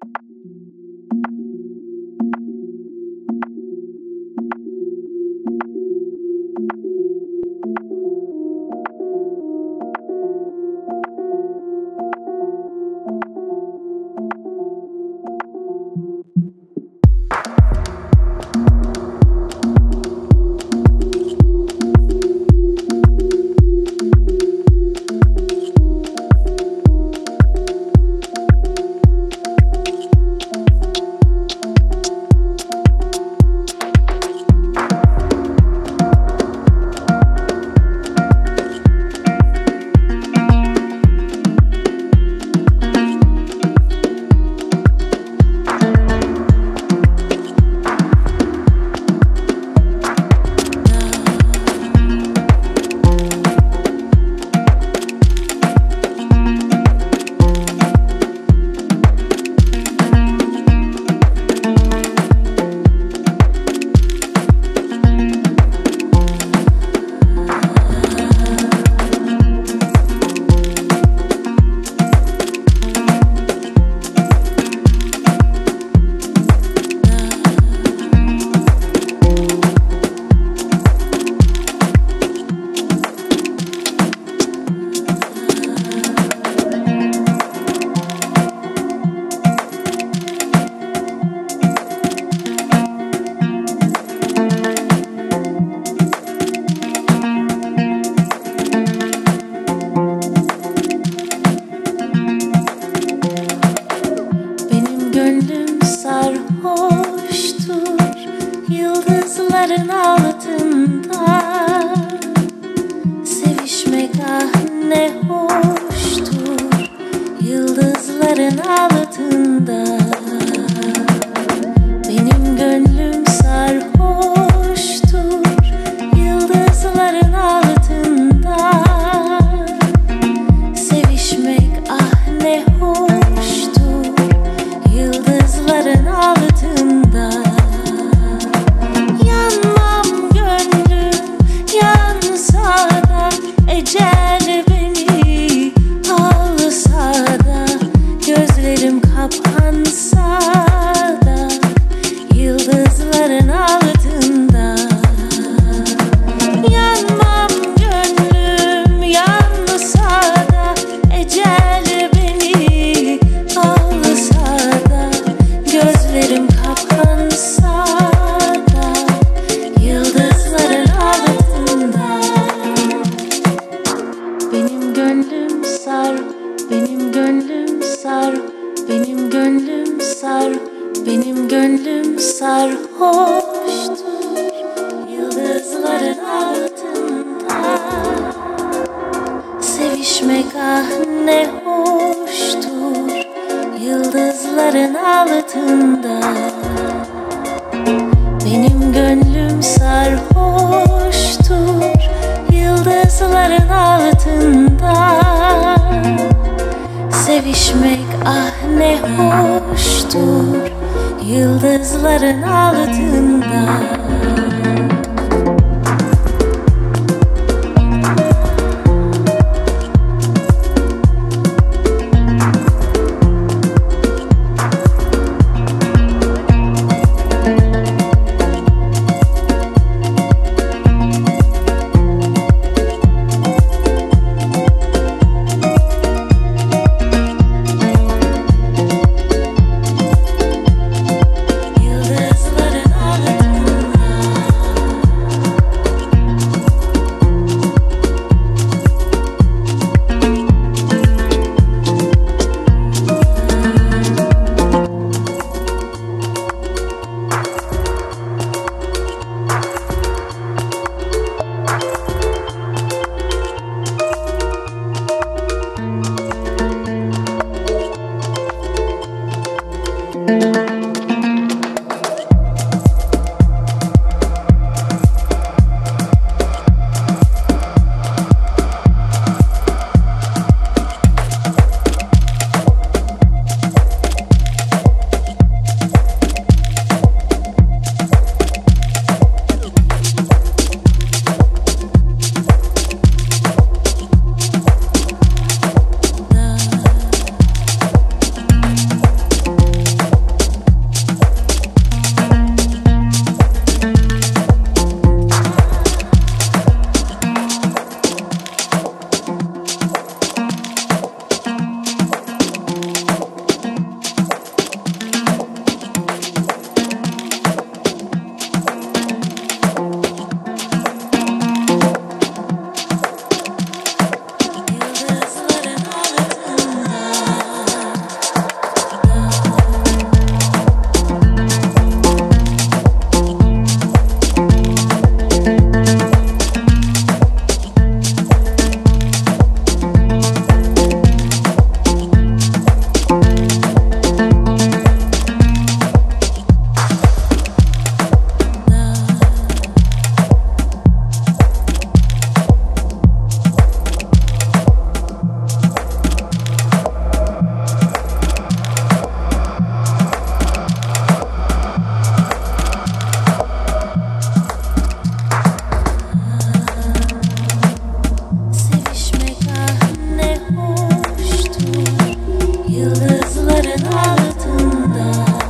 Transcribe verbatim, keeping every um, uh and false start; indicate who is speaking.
Speaker 1: Yıldızların altında sevişmek ah ne hoştur. Yıldızların altında benim gönlüm sarhoştur. Yıldızların altında sevişmek ah ne hoştur. Yıldızların altında yanmam gönlüm yansa da, ecel beni alsa da, gözlerim kapansa da, yıldızların altında yanmam gönlüm yansa da, ecel beni alsa da, gözlerim kapansa da, yıldızların altında. Benim gönlüm sar, benim gönlüm sar, benim gönlüm sar, benim gönlüm sarhoştur. Yıldızların altında sevişmek ah ne hoştur. Yıldızların altında benim gönlüm sarhoştur. Yıldızların altında sevişmek ah ne hoştur. Yıldızların altında. Yıldızların altında.